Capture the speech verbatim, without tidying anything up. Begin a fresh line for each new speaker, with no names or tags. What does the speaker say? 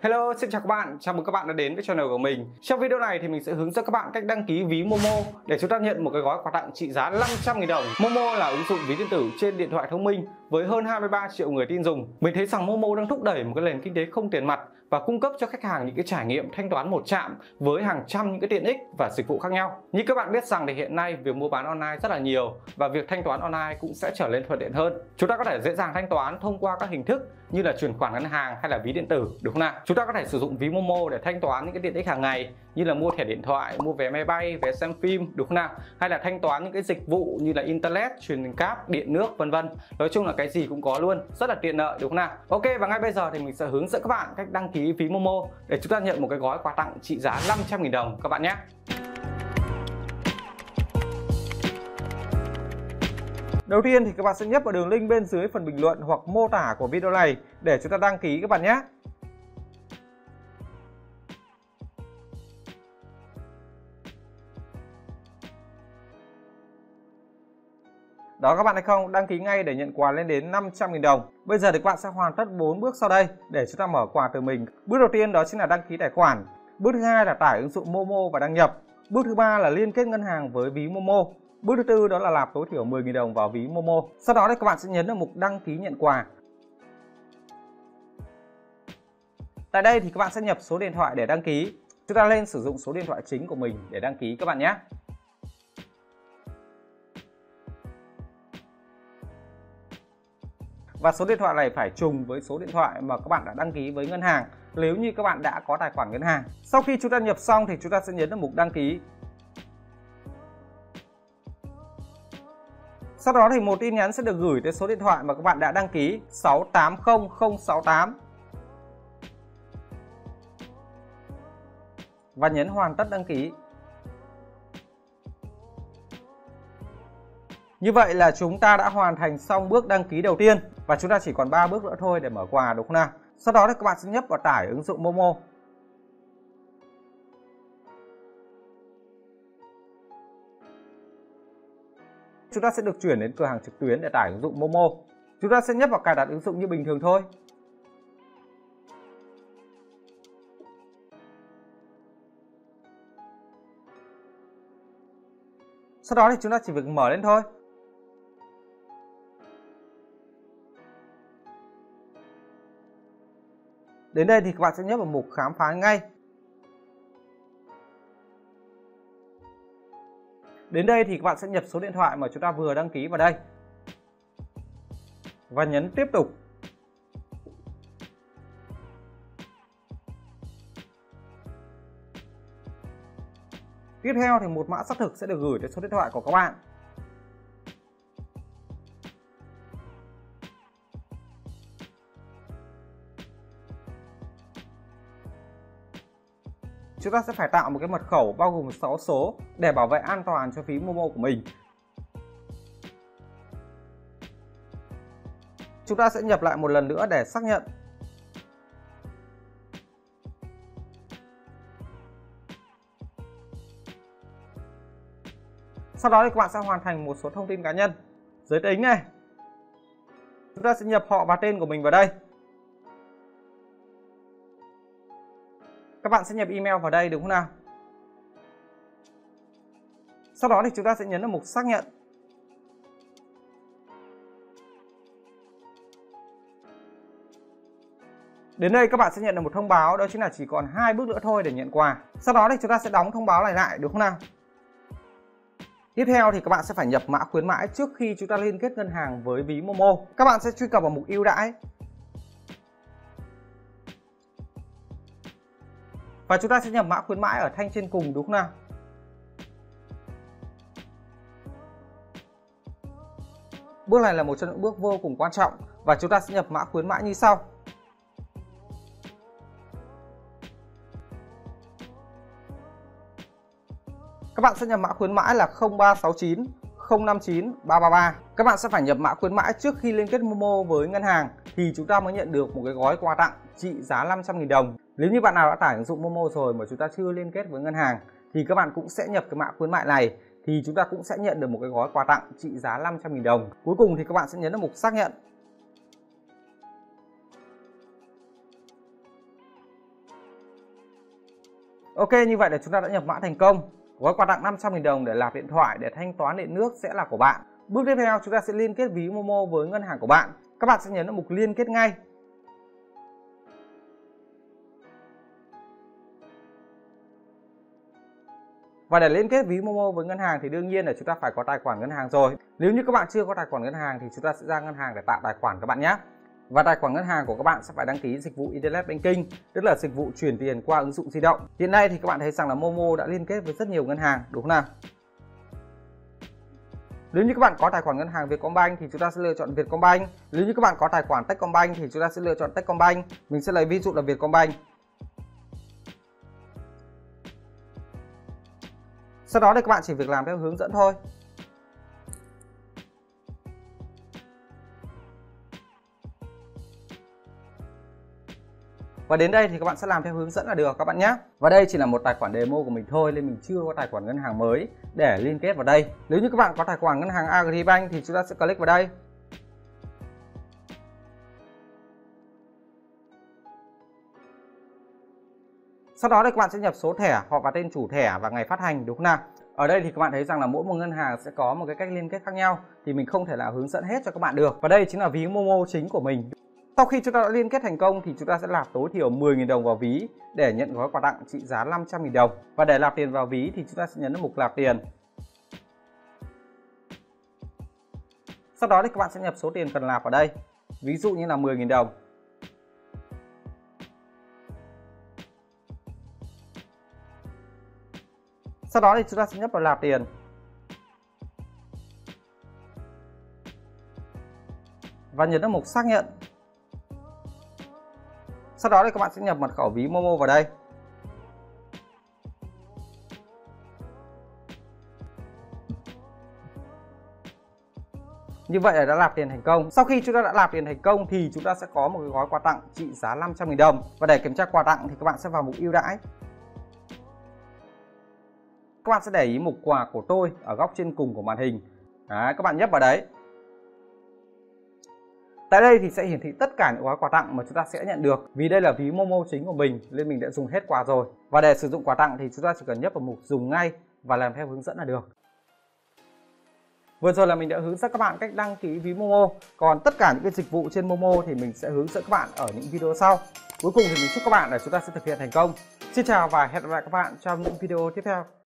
Hello, xin chào các bạn, chào mừng các bạn đã đến với channel của mình. Trong video này thì mình sẽ hướng dẫn các bạn cách đăng ký ví Momo để chúng ta nhận một cái gói quà tặng trị giá năm trăm nghìn đồng. Momo là ứng dụng ví điện tử trên điện thoại thông minh với hơn hai mươi ba triệu người tin dùng. Mình thấy rằng Momo đang thúc đẩy một cái nền kinh tế không tiền mặt và cung cấp cho khách hàng những cái trải nghiệm thanh toán một chạm với hàng trăm những cái tiện ích và dịch vụ khác nhau. Như các bạn biết rằng thì hiện nay việc mua bán online rất là nhiều và việc thanh toán online cũng sẽ trở nên thuận tiện hơn. Chúng ta có thể dễ dàng thanh toán thông qua các hình thức như là chuyển khoản ngân hàng hay là ví điện tử, đúng không nào? Chúng ta có thể sử dụng ví Momo để thanh toán những cái tiện ích hàng ngày như là mua thẻ điện thoại, mua vé máy bay, vé xem phim, đúng không nào? Hay là thanh toán những cái dịch vụ như là internet, truyền cáp, điện nước, vân vân. Nói chung là cái gì cũng có luôn, rất là tiện lợi, đúng không nào? Ok, và ngay bây giờ thì mình sẽ hướng dẫn các bạn cách đăng ký ví Momo để chúng ta nhận một cái gói quà tặng trị giá năm trăm nghìn đồng các bạn nhé. Đầu tiên thì các bạn sẽ nhấp vào đường link bên dưới phần bình luận hoặc mô tả của video này để chúng ta đăng ký các bạn nhé. Đó các bạn thấy không, đăng ký ngay để nhận quà lên đến năm trăm nghìn đồng. Bây giờ thì các bạn sẽ hoàn tất bốn bước sau đây để chúng ta mở quà từ mình. Bước đầu tiên đó chính là đăng ký tài khoản. Bước thứ hai là tải ứng dụng Momo và đăng nhập. Bước thứ ba là liên kết ngân hàng với ví Momo. Bước thứ tư đó là nạp tối thiểu mười nghìn đồng vào ví Momo. Sau đó thì các bạn sẽ nhấn vào mục đăng ký nhận quà. Tại đây thì các bạn sẽ nhập số điện thoại để đăng ký. Chúng ta lên sử dụng số điện thoại chính của mình để đăng ký các bạn nhé. Và số điện thoại này phải trùng với số điện thoại mà các bạn đã đăng ký với ngân hàng nếu như các bạn đã có tài khoản ngân hàng. Sau khi chúng ta nhập xong thì chúng ta sẽ nhấn vào mục đăng ký. Sau đó thì một tin nhắn sẽ được gửi tới số điện thoại mà các bạn đã đăng ký sáu tám không không sáu tám. Và nhấn hoàn tất đăng ký. Như vậy là chúng ta đã hoàn thành xong bước đăng ký đầu tiên và chúng ta chỉ còn ba bước nữa thôi để mở quà, đúng không nào? Sau đó thì các bạn sẽ nhấp vào tải ứng dụng Momo. Chúng ta sẽ được chuyển đến cửa hàng trực tuyến để tải ứng dụng Momo. Chúng ta sẽ nhấp vào cài đặt ứng dụng như bình thường thôi. Sau đó thì chúng ta chỉ việc mở lên thôi. Đến đây thì các bạn sẽ nhấp vào mục khám phá ngay. Đến đây thì các bạn sẽ nhập số điện thoại mà chúng ta vừa đăng ký vào đây. Và nhấn tiếp tục. Tiếp theo thì một mã xác thực sẽ được gửi tới số điện thoại của các bạn. Chúng ta sẽ phải tạo một cái mật khẩu bao gồm sáu số để bảo vệ an toàn cho ví Momo của mình. Chúng ta sẽ nhập lại một lần nữa để xác nhận. Sau đó thì các bạn sẽ hoàn thành một số thông tin cá nhân. Giới tính này. Chúng ta sẽ nhập họ và tên của mình vào đây. Các bạn sẽ nhập email vào đây, đúng không nào? Sau đó thì chúng ta sẽ nhấn vào mục xác nhận. Đến đây các bạn sẽ nhận được một thông báo, đó chính là chỉ còn hai bước nữa thôi để nhận quà. Sau đó thì chúng ta sẽ đóng thông báo này lại, đúng không nào? Tiếp theo thì các bạn sẽ phải nhập mã khuyến mãi trước khi chúng ta liên kết ngân hàng với ví Momo. Các bạn sẽ truy cập vào mục ưu đãi. Và chúng ta sẽ nhập mã khuyến mãi ở thanh trên cùng, đúng không nào? Bước này là một trong những bước vô cùng quan trọng và chúng ta sẽ nhập mã khuyến mãi như sau. Các bạn sẽ nhập mã khuyến mãi là không ba sáu chín không năm chín ba ba ba. Các bạn sẽ phải nhập mã khuyến mãi trước khi liên kết Momo với ngân hàng thì chúng ta mới nhận được một cái gói quà tặng trị giá năm trăm nghìn đồng. Nếu như bạn nào đã tải ứng dụng Momo rồi mà chúng ta chưa liên kết với ngân hàng thì các bạn cũng sẽ nhập cái mã khuyến mại này thì chúng ta cũng sẽ nhận được một cái gói quà tặng trị giá năm trăm nghìn đồng. Cuối cùng thì các bạn sẽ nhấn vào mục xác nhận. Ok, như vậy là chúng ta đã nhập mã thành công. Gói quà tặng năm trăm nghìn đồng để nạp điện thoại để thanh toán điện nước sẽ là của bạn. Bước tiếp theo chúng ta sẽ liên kết ví Momo với ngân hàng của bạn. Các bạn sẽ nhấn vào mục liên kết ngay. Và để liên kết ví Momo với ngân hàng thì đương nhiên là chúng ta phải có tài khoản ngân hàng rồi. Nếu như các bạn chưa có tài khoản ngân hàng thì chúng ta sẽ ra ngân hàng để tạo tài khoản các bạn nhé. Và tài khoản ngân hàng của các bạn sẽ phải đăng ký dịch vụ Internet Banking, tức là dịch vụ chuyển tiền qua ứng dụng di động. Hiện nay thì các bạn thấy rằng là Momo đã liên kết với rất nhiều ngân hàng, đúng không nào? Nếu như các bạn có tài khoản ngân hàng Vietcombank thì chúng ta sẽ lựa chọn Vietcombank. Nếu như các bạn có tài khoản Techcombank thì chúng ta sẽ lựa chọn Techcombank. Mình sẽ lấy ví dụ là Vietcombank. Sau đó thì các bạn chỉ việc làm theo hướng dẫn thôi. Và đến đây thì các bạn sẽ làm theo hướng dẫn là được các bạn nhé. Và đây chỉ là một tài khoản demo của mình thôi nên mình chưa có tài khoản ngân hàng mới để liên kết vào đây. Nếu như các bạn có tài khoản ngân hàng Agribank thì chúng ta sẽ click vào đây. Sau đó thì các bạn sẽ nhập số thẻ, họ và tên chủ thẻ và ngày phát hành, đúng không nào? Ở đây thì các bạn thấy rằng là mỗi một ngân hàng sẽ có một cái cách liên kết khác nhau thì mình không thể nào hướng dẫn hết cho các bạn được. Và đây chính là ví Momo chính của mình. Sau khi chúng ta đã liên kết thành công thì chúng ta sẽ nạp tối thiểu mười nghìn đồng vào ví để nhận gói quà tặng trị giá năm trăm nghìn đồng. Và để nạp tiền vào ví thì chúng ta sẽ nhấn vào mục nạp tiền. Sau đó thì các bạn sẽ nhập số tiền cần nạp vào đây. Ví dụ như là mười nghìn đồng. Sau đó thì chúng ta sẽ nhấp vào nạp tiền. Và nhấn vào mục xác nhận. Sau đó thì các bạn sẽ nhập mật khẩu ví Momo vào đây. Như vậy là đã nạp tiền thành công. Sau khi chúng ta đã nạp tiền thành công thì chúng ta sẽ có một cái gói quà tặng trị giá năm trăm nghìn đồng. Và để kiểm tra quà tặng thì các bạn sẽ vào mục ưu đãi. Các bạn sẽ để ý mục quà của tôi ở góc trên cùng của màn hình. Đấy, các bạn nhấp vào đấy. Tại đây thì sẽ hiển thị tất cả những gói quà tặng mà chúng ta sẽ nhận được. Vì đây là ví Momo chính của mình nên mình đã dùng hết quà rồi. Và để sử dụng quà tặng thì chúng ta chỉ cần nhấp vào mục dùng ngay và làm theo hướng dẫn là được. Vừa rồi là mình đã hướng dẫn các bạn cách đăng ký ví Momo. Còn tất cả những cái dịch vụ trên Momo thì mình sẽ hướng dẫn các bạn ở những video sau. Cuối cùng thì mình chúc các bạn là chúng ta sẽ thực hiện thành công. Xin chào và hẹn gặp lại các bạn trong những video tiếp theo.